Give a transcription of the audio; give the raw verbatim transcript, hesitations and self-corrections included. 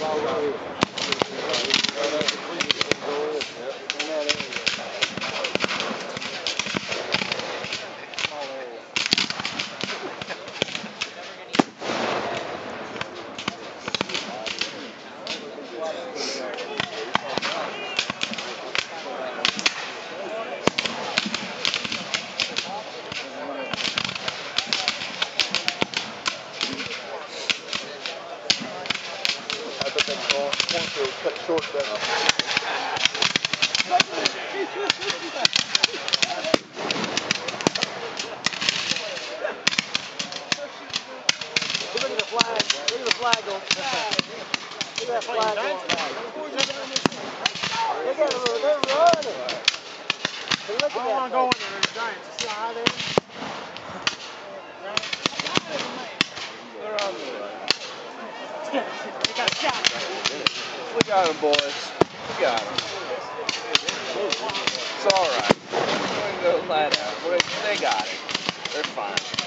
Cornfield cut short that. Look at the flag. Look at the flag on. Look at that flag on. Look at them. They're running. Hey, look at I don't want to go in there. There's giants. You see how high they are? They're on the way. We got shot. We got them, boys. We got them. It's all right. We're going to go flat out. They got it. They're fine.